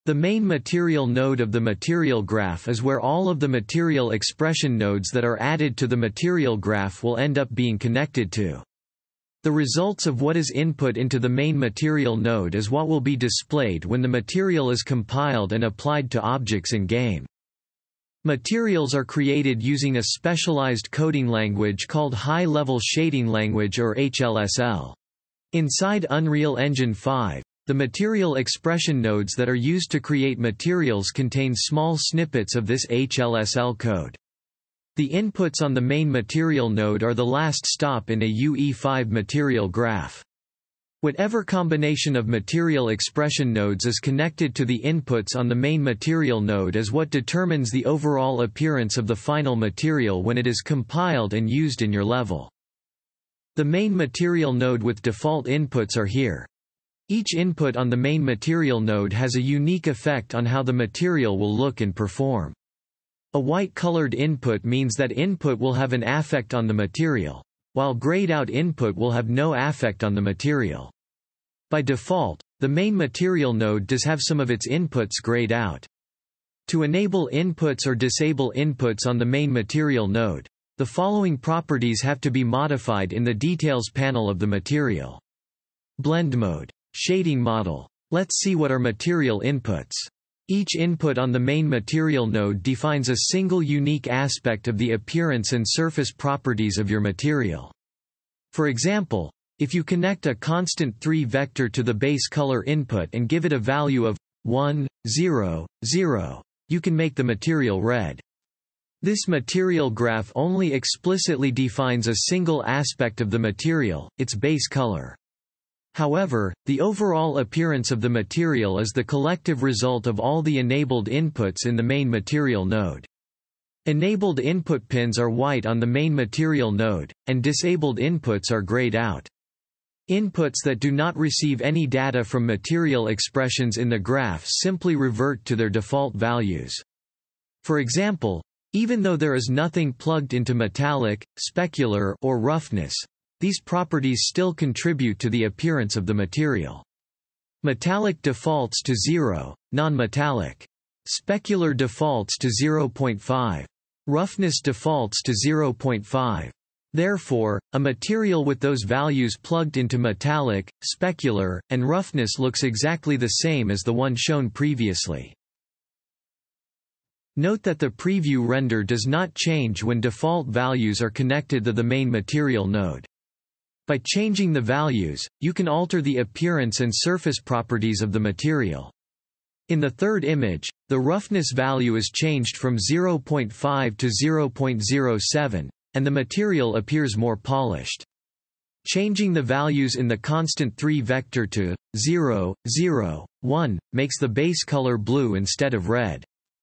The main material node of the material graph is where all of the material expression nodes that are added to the material graph will end up being connected to. The results of what is input into the main material node is what will be displayed when the material is compiled and applied to objects in game. Materials are created using a specialized coding language called High-Level Shading Language or HLSL. Inside Unreal Engine 5, the material expression nodes that are used to create materials contain small snippets of this HLSL code. The inputs on the main material node are the last stop in a UE5 material graph. Whatever combination of material expression nodes is connected to the inputs on the main material node is what determines the overall appearance of the final material when it is compiled and used in your level. The main material node with default inputs are here. Each input on the main material node has a unique effect on how the material will look and perform. A white-colored input means that input will have an affect on the material, while grayed-out input will have no affect on the material. By default, the main material node does have some of its inputs grayed out. To enable inputs or disable inputs on the main material node, the following properties have to be modified in the Details panel of the material. Blend mode. Shading model. Let's see what are material inputs. Each input on the main material node defines a single unique aspect of the appearance and surface properties of your material. For example, if you connect a constant 3 vector to the base color input and give it a value of 1, 0, 0, you can make the material red. This material graph only explicitly defines a single aspect of the material, its base color. However, the overall appearance of the material is the collective result of all the enabled inputs in the main material node. Enabled input pins are white on the main material node, and disabled inputs are grayed out. Inputs that do not receive any data from material expressions in the graph simply revert to their default values. For example, even though there is nothing plugged into metallic, specular, or roughness, these properties still contribute to the appearance of the material. Metallic defaults to 0, non-metallic. Specular defaults to 0.5. Roughness defaults to 0.5. Therefore, a material with those values plugged into metallic, specular, and roughness looks exactly the same as the one shown previously. Note that the preview render does not change when default values are connected to the main material node. By changing the values, you can alter the appearance and surface properties of the material. In the third image, the roughness value is changed from 0.5 to 0.07, and the material appears more polished. Changing the values in the constant 3 vector to 0, 0, 1 makes the base color blue instead of red.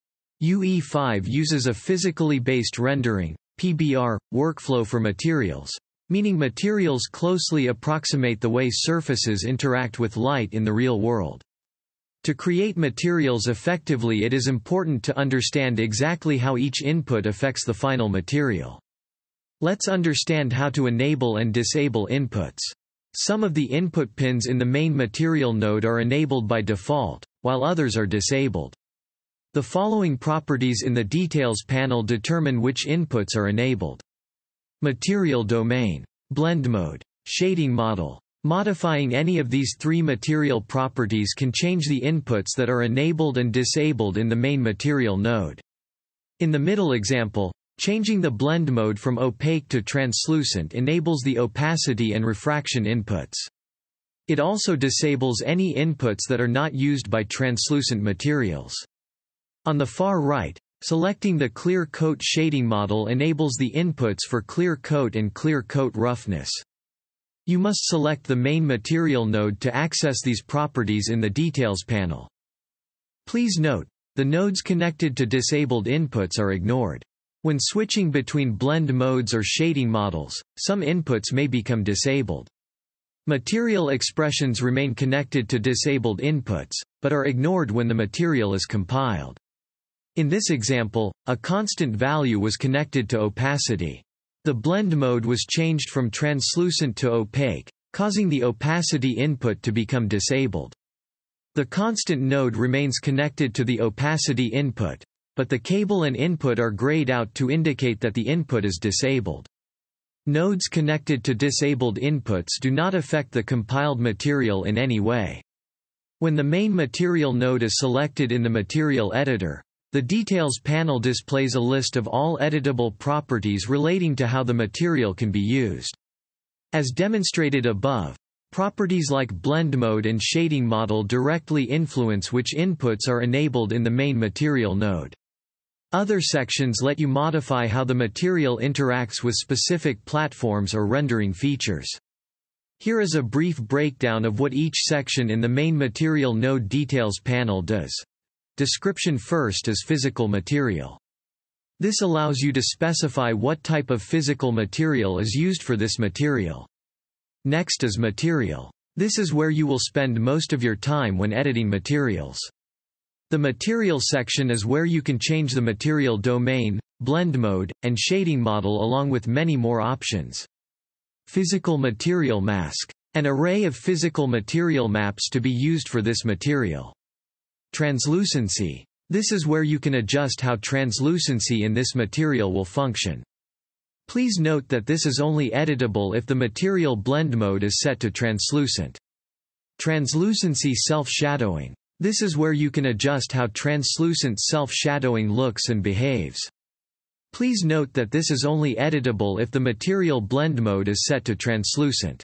UE5 uses a physically based rendering (PBR) workflow for materials, meaning materials closely approximate the way surfaces interact with light in the real world. To create materials effectively, it is important to understand exactly how each input affects the final material. Let's understand how to enable and disable inputs. Some of the input pins in the main material node are enabled by default, while others are disabled. The following properties in the Details panel determine which inputs are enabled. Material domain. Blend mode. Shading model. Modifying any of these 3 material properties can change the inputs that are enabled and disabled in the main material node. In the middle example, changing the blend mode from opaque to translucent enables the opacity and refraction inputs. It also disables any inputs that are not used by translucent materials. On the far right, selecting the clear coat shading model enables the inputs for clear coat and clear coat roughness. You must select the main material node to access these properties in the Details panel. Please note, the nodes connected to disabled inputs are ignored. When switching between blend modes or shading models, some inputs may become disabled. Material expressions remain connected to disabled inputs, but are ignored when the material is compiled. In this example, a constant value was connected to opacity. The blend mode was changed from translucent to opaque, causing the opacity input to become disabled. The constant node remains connected to the opacity input, but the cable and input are grayed out to indicate that the input is disabled. Nodes connected to disabled inputs do not affect the compiled material in any way. When the main material node is selected in the material editor, the Details panel displays a list of all editable properties relating to how the material can be used. As demonstrated above, properties like blend mode and shading model directly influence which inputs are enabled in the main material node. Other sections let you modify how the material interacts with specific platforms or rendering features. Here is a brief breakdown of what each section in the main material node Details panel does. Description first is physical material. This allows you to specify what type of physical material is used for this material. Next is material. This is where you will spend most of your time when editing materials. The material section is where you can change the material domain, blend mode, and shading model along with many more options. Physical material mask. An array of physical material maps to be used for this material. Translucency. This is where you can adjust how translucency in this material will function. Please note that this is only editable if the material blend mode is set to translucent. Translucency self-shadowing. This is where you can adjust how translucent self-shadowing looks and behaves. Please note that this is only editable if the material blend mode is set to translucent.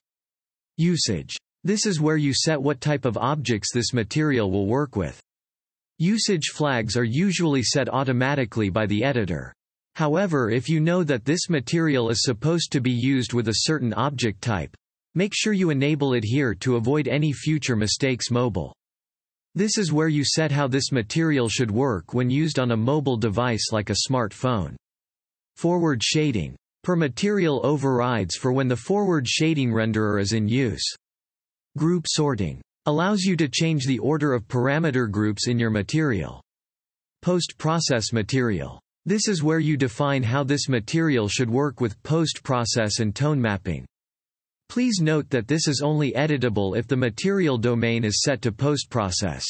Usage. This is where you set what type of objects this material will work with. Usage flags are usually set automatically by the editor. However, if you know that this material is supposed to be used with a certain object type, make sure you enable it here to avoid any future mistakes. Mobile. This is where you set how this material should work when used on a mobile device like a smartphone. Forward shading. Per material overrides for when the forward shading renderer is in use. Group sorting. Allows you to change the order of parameter groups in your material. Post-process material. This is where you define how this material should work with post-process and tone mapping. Please note that this is only editable if the material domain is set to post-process.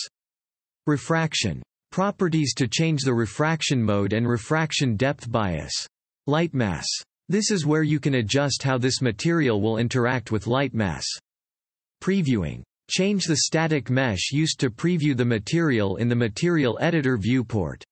Refraction. Properties to change the refraction mode and refraction depth bias. Lightmass. This is where you can adjust how this material will interact with lightmass. Previewing. Change the static mesh used to preview the material in the material editor viewport.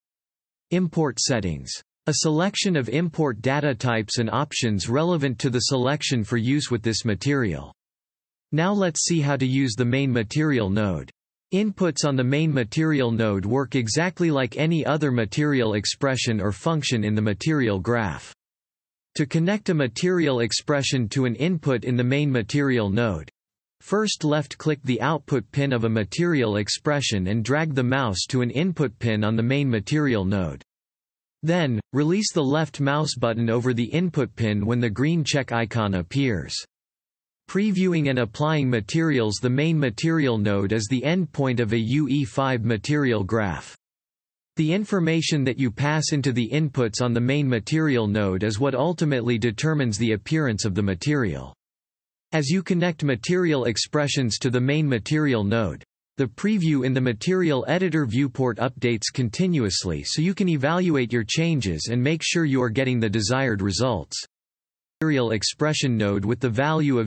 Import settings. A selection of import data types and options relevant to the selection for use with this material. Now let's see how to use the main material node. Inputs on the main material node work exactly like any other material expression or function in the material graph. To connect a material expression to an input in the main material node, first left-click the output pin of a material expression and drag the mouse to an input pin on the main material node. Then, release the left mouse button over the input pin when the green check icon appears. Previewing and applying materials. The main material node is the endpoint of a UE5 material graph. The information that you pass into the inputs on the main material node is what ultimately determines the appearance of the material. As you connect material expressions to the main material node, the preview in the material editor viewport updates continuously so you can evaluate your changes and make sure you are getting the desired results. Material expression node with the value of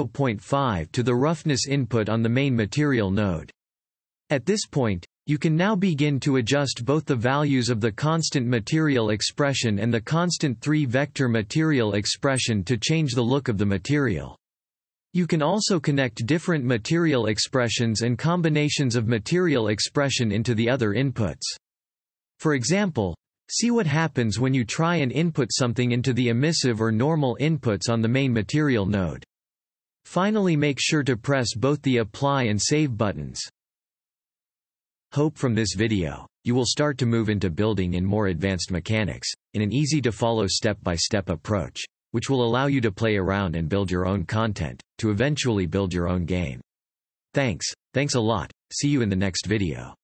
0.5 to the roughness input on the main material node. At this point, you can now begin to adjust both the values of the constant material expression and the constant 3-vector material expression to change the look of the material. You can also connect different material expressions and combinations of material expression into the other inputs. For example, see what happens when you try and input something into the emissive or normal inputs on the main material node. Finally, make sure to press both the Apply and Save buttons. Hope from this video, you will start to move into building in more advanced mechanics, in an easy-to-follow step-by-step approach, which will allow you to play around and build your own content, to eventually build your own game. Thanks a lot, see you in the next video.